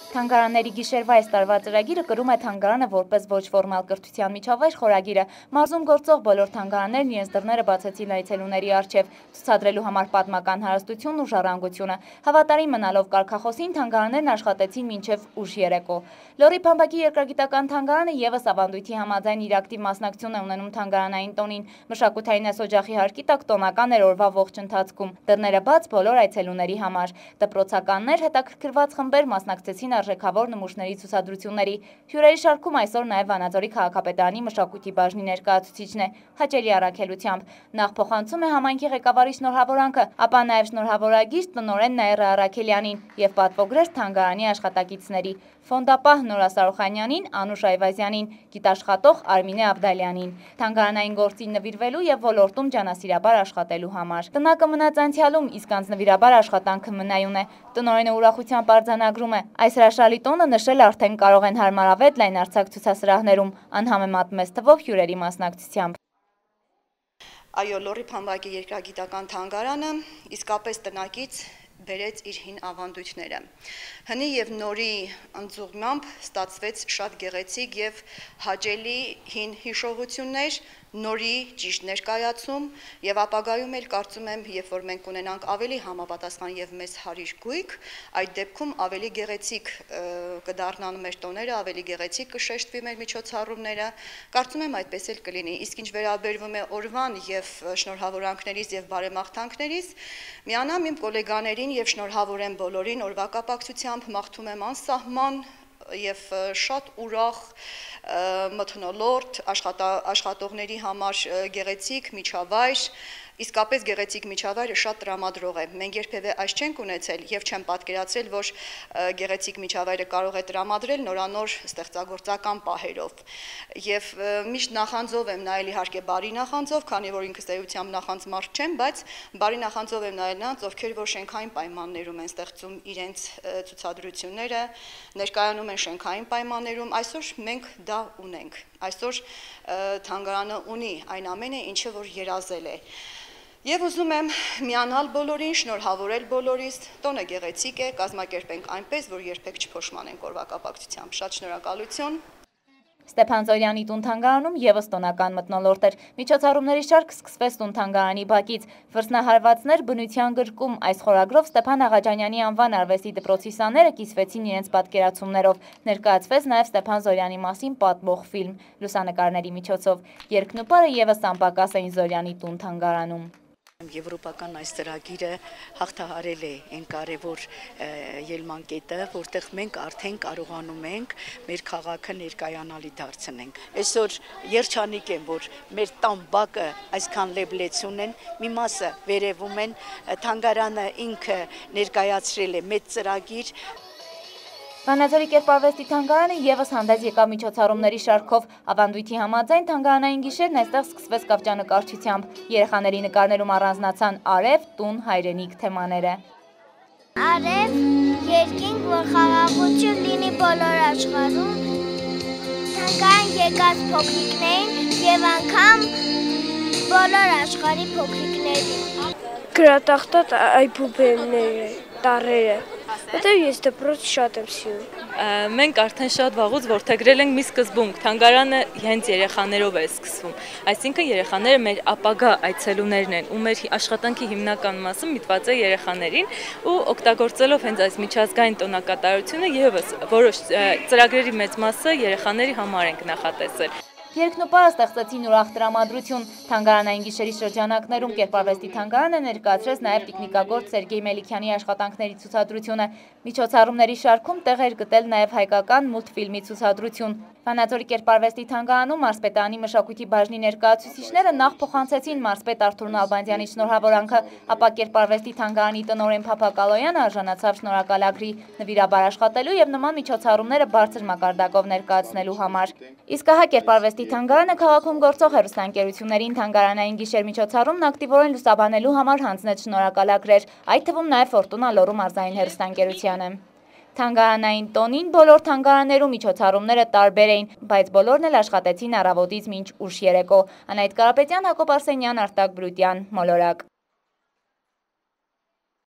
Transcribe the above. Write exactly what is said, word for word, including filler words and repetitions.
Թանգարանների գիշերվա այս տարվա ծրագիրը կրում է թանգարանը որպես ոչ ֆորմալ կրթության միջավայր խորագիրը։ Մարզում գործող բոլոր թանգարաններն իրենց դռները բացեցին այցելուների առջև, ցուցադրելու համար պատմական հարստությունն ու ժառանգությունը։ Հավատարիմ մնալով կարգախոսին, թանգարաններն աշխատեցին մինչև ուշ երեկո։ Լոռի Փամբակի երկրագիտական թանգարանը ևս ավանդույթի համաձայն իր ակտիվ մասնակցություն է ունենում թանգարանային տոնին։ Մշակութային այսօջախի հարկի տակ տոնական էր օրվա ողջ ընթացքում։ Դռները բաց բոլոր այցելուների համար։ Դպրոցականներ, հետաքրքրված խմբեր մասնակցեցին արժեքավոր նմուշների ցուցադրությունների։ Հյուրերի շարքում այսօր նաև Վանաձորի քաղաքապետարանի մշակույթի բաժնի ներկայացուցիչն է հաճելի առաքելությամբ։ Նախ փոխանցում է համայնքի ղեկավարի շնորհավորանքը, ապա նաև շնորհավորագիր տնօրեն Նաիրա Առաքելյանին եւ պատվոգրեր թանգարանի աշխատակիցների՝ ֆոնդապահ Նորա Սարոխանյանին, Անուշ Այվազյանին, գիտաշխատող Արմինե Ավդալյանին, թանգարանային գործին նվիրվելու եւ ոլորտում ջանասիրաբար աշխատելու համար։ Տնակը մնաց անցյալում, իսկ անձնվիրաբար աշխատանքը մնայուն է։ Տնօրենը ուրախությամբ արձանագրում է. այս հրաշալի տոնը նշել արդեն կարող են հարմարավետ լայնարձակ ցուցասրահներում, անհամեմատ մեծ թվով հյուրերի մասնակցությամբ։ Այո, Լոռի Փամբակի երկրագիտական թանգարանը իսկապես տնակից բերեց իր հին ավանդույթները։ Հնի եւ նորի ընձուղմամբ ստացվեց շատ գեղեցիկ եւ հաճելի հին հիշողություններ, նորի ճիշտ ներկայացում եւ ապագայում էլ կարծում եմ, երբ որ մենք ունենանք ավելի համապատասխան եւ մեծ հարիր գույք, այդ դեպքում ավելի գեղեցիկ կդառնան մեր տոները, ավելի գեղեցիկ կշեշտվի մեր միջոցառումները, կարծում եմ այդպես էլ կլինի։ Իսկ ինչ վերաբերվում է օրվան եւ շնորհավորանքներից եւ բարեմաղթանքներից, միանամ իմ գոլեգաներին եւ շնորհավորեմ բոլորին օրվա կապակցությամբ, մաղթում եմ անսահման եւ շատ ուրախ մթնոլորտ աշխատողների համար գեղեցիկ միջավայր, իսկապես գեղեցիկ միջավայրը շատ տրամադրող է։ Մենք երբևէ այս չենք ունեցել եւ չեմ պատկերացրել, որ գեղեցիկ միջավայրը կարող է տրամադրել նորանոր ստեղծագործական պահերով։ Եվ միշտ նախանձով եմ նայել իհարկե բարի նախանձով, քանի որ ինքս էությամբ նախանձ մարդ չեմ, բայց բարի նախանձով եմ նայել նրանց, ովքեր որ շենքային պայմաններում են ստեղծում իրենց ցուցադրությունները, ներկայանում են շենքային պայմաններում, այսօր մենք դա ունենք։ Այսօր թանգարանը ունի այն ամենը, ինչը որ երազել է։ Եվ ուզում եմ միանալ բոլորին, շնորհավորել բոլորիս, տոնը գեղեցիկ է, կազմակերպենք այնպես, որ երբեք չփոշմանենք օրվա կապակցությամբ։ Շատ շնորհակալություն։ Ստեփան Զորյանի տուն թանգարանում ևս տոնական մթնոլորտ էր։ Միջոցառումների շարք սկսվեց տուն թանգարանի բակից։ Վրձնահարվածներ բնության գրկում այս խորագրով Ստեփան Աղաջանյանի անվան արվեստի դպրոցի սաները կիսվեցին իրենց պատկերացումներով։ Ներկայացվեց նաև Ստեփան Զորյանի մասին պատմող ֆիլմ լուսանկարների միջոցով։ Երգն ու պարը ևս անպակաս էին Զորյանի տուն թանգարանում։ Եվրոպական այս ծրագիրը հաղթահարել է այն կարևոր ելման կետը, որտեղ մենք արդեն կարողանում ենք մեր քաղաքը ներկայանալի դարձնենք։ Այսօր երջանիկ եմ, որ մեր տան բակը այսքան լեբլեցուն են, մի մասը վերևում են, թանգարանը ինքը ներկայացրել է մեծ ծրագիր։ Վանաձորի կերպարվեստի թանգարանը ևս հանդես եկավ միջոցառումների շարքով։ Ավանդույթի համաձայն թանգարանային գիշերն այստեղ սկսվեց կավճանկարչությամբ։ Երեխաների նկարներում առանձնացան արև, տուն, հայրենիք թեմաները։ Արև, երկինք, որ խաղաղություն լինի բոլոր աշխարհում, թանգարան եկած փոքրիկներին եւ անգամ բոլոր աշխարհի փոքրիկներին։ Գրատախտատ այբուբենները, տառերը։ Հետո ես դպրոց շատ եմ սիրում։ Մենք արդեն շատ վաղուց որդեգրել ենք մի սկզբունք, թանգարանը հենց երեխաներով է սկսվում։ Այսինքն երեխաները մեր ապագա այցելուներն են, ու մեր աշխատանքի հիմնական մասը միտված է երեխաներին, ու օգտագործելով հենց այս միջազգային տոնակատարությունը ևս որոշ ծրագրերի մեծ մասը երեխաների համար ենք նախատեսել։ Երգն ու պարը ստեղծեցին ուրախ տրամադրություն։ Թանգարանային գիշերի շրջանակներում կերպարվեստի թանգարանը ներկայացրեց նաև տիկնիկագործ Սերգեյ Մելիքյանի աշխատանքների ցուցադրությունը։ Միջոցառումների շարքում տեղ էր գտել նաև հայկական մուլտֆիլմի ցուցադրություն։ Վանաձորի կերպարվեստի թանգարանում Մարզպետարանի մշակույթի բաժնի ներկայացուցիչները նախ փոխանցեցին մարզպետ Արթուր Նալբանդյանի շնորհավորանքը, ապա կերպարվեստի թանգարանի տնօրեն Փափակ Ալոյանը արժանացավ շնորհակալագրի նվիրաբար աշխատելու եւ նման միջոցառումները բարձր մակարդակով ներկայացնելու համար։ Իսկ ահա կերպարվեստի թանգարանը քաղաքում գործող հեռուստաընկերություններին թանգարանային գիշեր միջոցառումն ակտիվորեն լուսաբանելու համար հանձնեց շնորհակալագրեր, այդ թվում նաև Ֆորտունա Լոռու մարզային հեռուստաընկերությանը։ Թանգարանային տոնին բոլոր թանգարաններում միջոցառումները տարբեր էին, բայց բոլորն էլ աշխատեցին առավոտից մինչ ուշ երեկո։ Անահիտ Կարապետյան, Հակոբ Արսենյան, Արտակ Բրուտյան, Մոլորակ։